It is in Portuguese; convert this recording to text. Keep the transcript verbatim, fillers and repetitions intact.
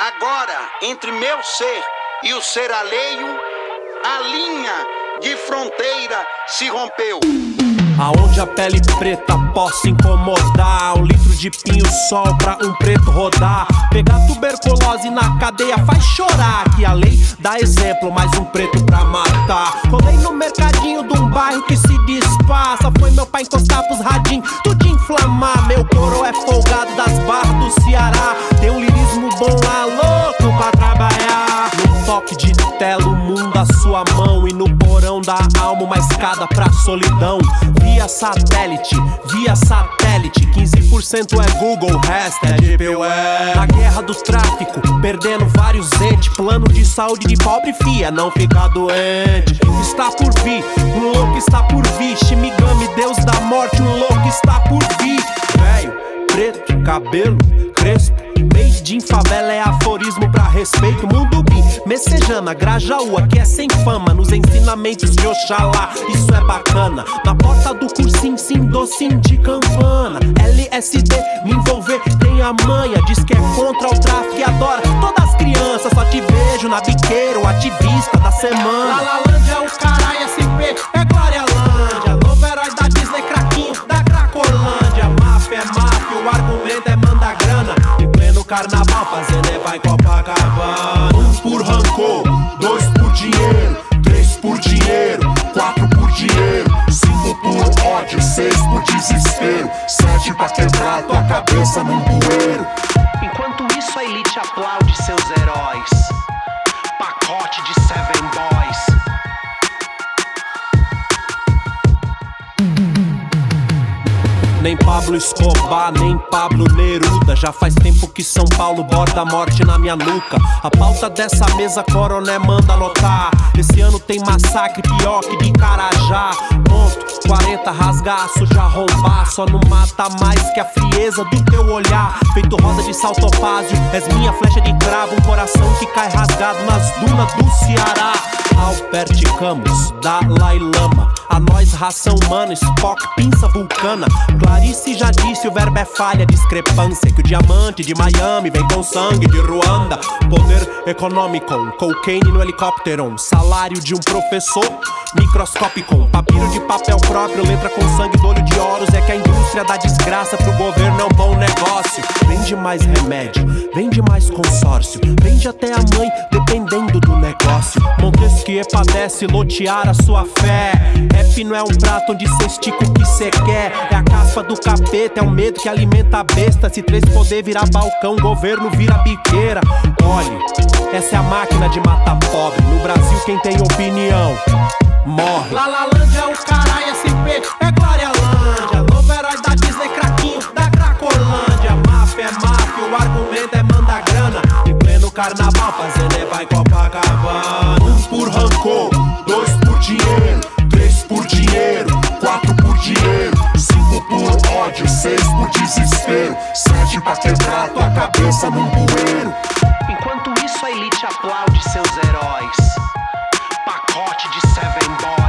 Agora, entre meu ser e o ser alheio, a linha de fronteira se rompeu. Aonde a pele preta possa incomodar, um litro de pinho-sol pra um preto rodar. Pegar tuberculose na cadeia faz chorar, que a lei dá exemplo, mais um preto pra matar. Colei no mercadinho de um bairro que se despaça, foi meu pai encostar pros radinhos, tudo inflamar. Meu coro é folgado das barras do Ceará, tem um lirismo bom lá, louco pra trabalhar. No toque de tela o mundo à sua mão, e no porão da alma uma escada pra solidão. Via satélite, via satélite, quinze por cento é Google, o resto é Deep Web. Na guerra do tráfico, perdendo vários entes, plano de saúde de pobre fia, não ficar doente. Está por vir, um louco está por vir, Shimigami, deus da morte, um louco está por vir. Velho, preto, cabelo crespo, made in favela é aforismo pra respeito. Mundo bi, Messejana, Grajaú, aqui é sem fama, nos ensinamentos de Oxalá, isso é bacana. Na porta do cursinho, sim, docinho de campana. L S D, me envolver, tem a manha, diz que é contra o tráfico e adora todas as crianças. Só te vejo na biqueira, o ativista da semana. Lalalândia, o caralho, S P, é Glorialândia. Novo herói da Disney, craquinho da Cracolândia. Máfia é máfia, o argumento é manda grana. Em pleno carnaval, fazendo é vai Copacabana. Um por rancor, dois por dinheiro, três por dinheiro, quatro por dinheiro, cinco por ódio, seis por desespero, sete pra quebrar tua cabeça num bueiro. Enquanto isso a elite aplaude seus heróis, pacote de Seven Boys. Nem Pablo Escobar, nem Pablo Neruda, já faz tempo que São Paulo borda a morte na minha nuca. A pauta dessa mesa, coroné, manda anotar. Esse ano tem massacre pior que de Carajá. Ponto, quarenta rasgaço, já roubar. Só não mata mais que a frieza do teu olhar. Feito rosa de saltopásio, és minha flecha de cravo, um coração que cai rasgado nas dunas do Ceará. Albert Camus, Dalai Lama, a nós raça humana, Spock, pinça vulcana. Clarice já disse, o verbo é falha, discrepância, que o diamante de Miami vem com sangue de Ruanda. Poder econômico, cocaine no helicóptero, salário de um professor microscópico, papiro de papel próprio, letra com sangue do olho de Horus. É que a indústria da desgraça pro governo é um bom negócio. Vende mais remédio, vende mais consórcio, vende até a mãe, dependendo do negócio. Montesquieu padece lotear a sua fé. Rap não é um prato onde cê estica o que cê quer, é a caspa do capeta, é o medo que alimenta a besta. Se três poder virar balcão, governo vira biqueira. Olhe, essa é a máquina de matar pobre. No Brasil quem tem opinião morre. Lalalândia, o caralho, S P, é Glorialândia. Novo herói da Disney, craquinho da Cracolândia. Máfia é máfia, o argumento é manda grana. Em pleno carnaval, fazendo é vai Copacabana. Um por rancor, dois por dinheiro, três por dinheiro, quatro por dinheiro, cinco por ódio, seis por desespero, sete pra quebrar tua cabeça num bueiro. Enquanto isso a elite aplaude seus heróis, pacote de Seven Boys.